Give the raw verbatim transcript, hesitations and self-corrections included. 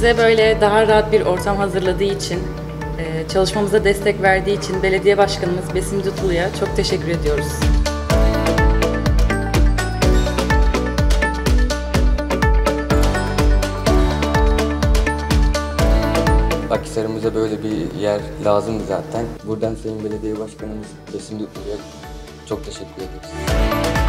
Bize böyle daha rahat bir ortam hazırladığı için, çalışmamıza destek verdiği için belediye başkanımız Besim Dutlu'ya çok teşekkür ediyoruz. Akhisar'ımıza böyle bir yer lazımdı zaten. Buradan Sayın Belediye Başkanımız Besim Dutlu'ya çok teşekkür ederiz.